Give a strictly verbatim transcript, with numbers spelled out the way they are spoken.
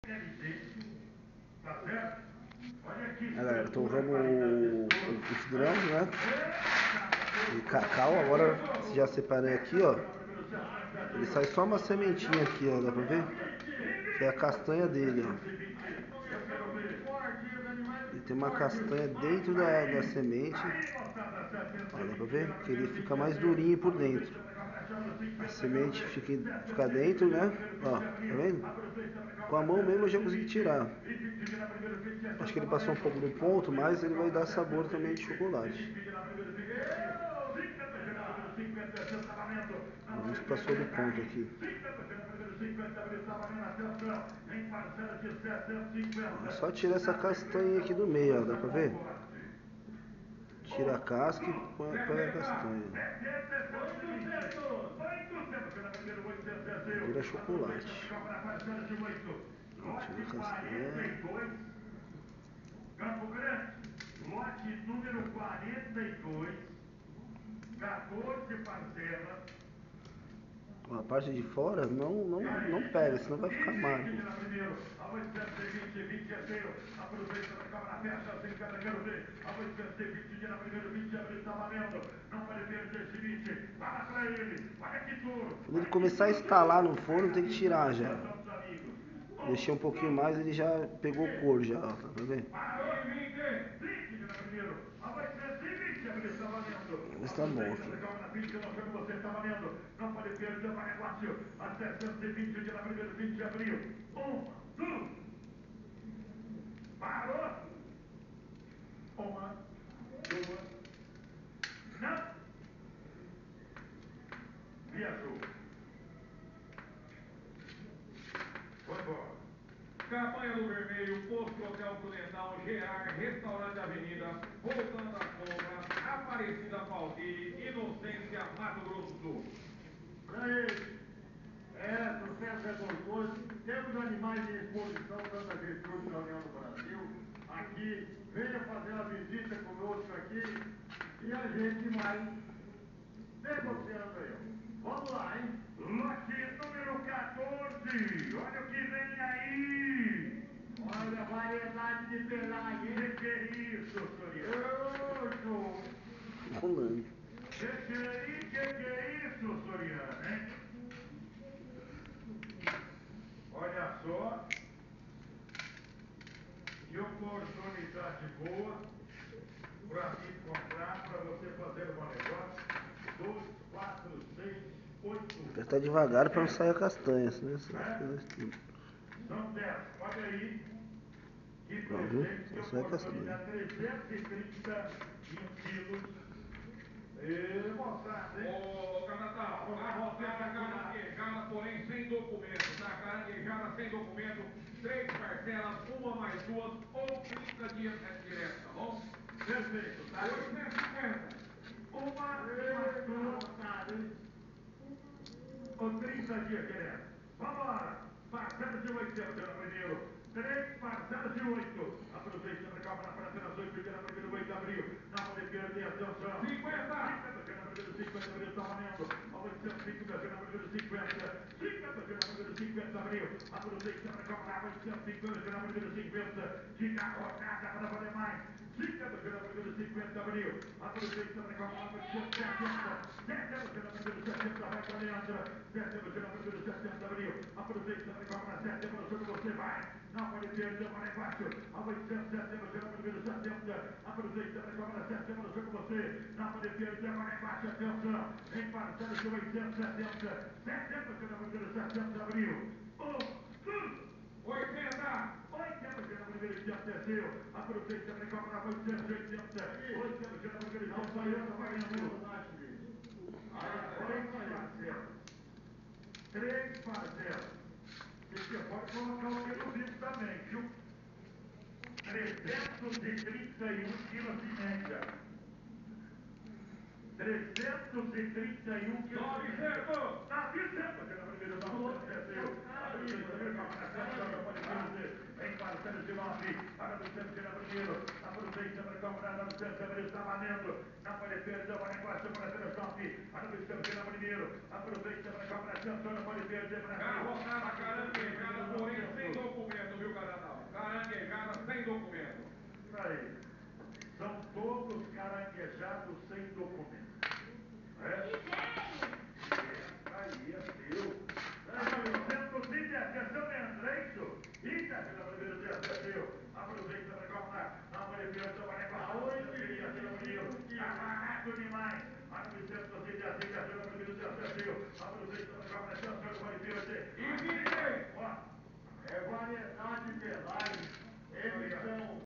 É, galera, então vamos os grãos, né? E cacau, agora já separei aqui, ó. Ele sai só uma sementinha aqui, ó, dá pra ver? Que é a castanha dele, ó. Ele tem uma castanha dentro da, da semente. Ó, dá pra ver? Que ele fica mais durinho por dentro. A semente fica, fica dentro, né? Ó, tá vendo? Com a mão mesmo eu já consegui tirar. Acho que ele passou um pouco do ponto, mas ele vai dar sabor também de chocolate. A gente passou do ponto aqui. É só tirar essa castanha aqui do meio, ó, dá pra ver? Tira a casca e põe, põe a castanha. Vira chocolate. Ó, tira a castanha. Campo Grande, lote número quarenta e dois, quatorze parcelas. A parte de fora não, não, não pega, senão vai ficar amargo. Quando ele começar a estalar no forno, tem que tirar já. Deixei um pouquinho mais, ele já pegou cor já, ó, tá vendo? Está bom aqui. Não pode perder o negócio. A setecentos e vinte de primeiro, vinte de abril. Um, dois. Parou. Uma, duas. Não. Viajou. Foi embora. Campanha do Vermelho, Posto Hotel Prudentão, Gerar, Restaurante Avenida, Voltando à Sombra, Aparecida Palmeiras, Inocência, Mato Grosso do Sul. Pra ele, é, sucesso é gostoso. Temos animais em exposição, tanto a gestura da União do Brasil. Aqui, venha fazer uma visita conosco aqui e a gente vai negociando aí. Vamos lá, hein? Lote número quatorze. Olha o que vem aí. Olha a variedade de pelagem, hein? Que que é isso, Soriano? Ô, Rolando. que que é isso, que que é isso, Soriano, hein? Olha só. Que oportunidade boa para mim comprar, para você fazer um negócio. Dois, quatro, seis, oito. Tem que estar devagar para não sair a castanha, senão você vai fazer isso tudo. São dez, olha aí. Que Ó, viu? presente, que Só sai a castanha. oportunidade. trezentos e trinta quilos. E moçada, hein? Ô, Canadá, a roçada caranguejada, porém sem documento, tá? Caranguejada sem documento, três parcelas, uma mais duas, ou trinta dias é direto, tá bom? Perfeito, tá? oitocentos e cinquenta. Uma mais duas, hein? Ou trinta dias direto. Vambora! Parcelas de oitocentos, pelo primeiro. Três parcelas de oito. Aproveite para cá para a nações, porque na primeira oito de abril. Não pode perder, atenção. cinquenta! cinquenta abril está valendo. A oitocentos e cinquenta, na primeira cinquenta. cinquenta, na primeira cinquenta abril. Aproveite para cá para oitocentos e cinquenta, na primeira cinquenta. Diga a rodada para valer mais. cinquenta, na primeira cinquenta abril. Aproveite para cá para oitocentos e setenta. setenta, na primeira setenta vai para Leandra. setenta, na primeira setenta abril. Aproveite para cá para setenta, sobre você vai. Não pode perder o negócio. A oitocentos e setenta, na primeira setenta. Aproveite para cá para setenta, sobre você. Não pode perder o negócio. Atenção. Em parcelas de oitocentos e setenta. setenta, na primeira setenta abril. Um, dois, oitenta. oitenta, na primeira setenta é seu. Aproveite para cá para oitocentos e oitenta. oitenta, na primeira setenta vai valendo. Três parcelas. Três parcelas. E você pode colocar o pelo vivo também, viu? trezentos e trinta e um quilos de média. trezentos e trinta e um quilos de média. Tá dizendo que na primeira não aconteceu. Em parcelas de nove. Para o centro na primeira. Aproveita para comprar no centro. Ele está valendo. Não pode perder o negócio para a televisão. Para o centro na primeira. Aproveita para comprar centro. Não pode perder para a